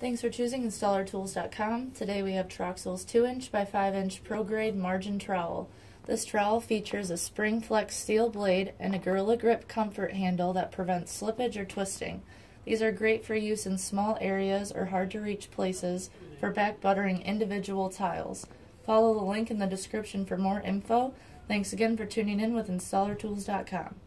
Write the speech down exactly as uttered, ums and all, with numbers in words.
Thanks for choosing installer tools dot com. Today we have Troxell's two inch by five inch Pro Grade Margin Trowel. This trowel features a spring flex steel blade and a Gorilla Grip comfort handle that prevents slippage or twisting. These are great for use in small areas or hard to reach places for back buttering individual tiles. Follow the link in the description for more info. Thanks again for tuning in with installer tools dot com.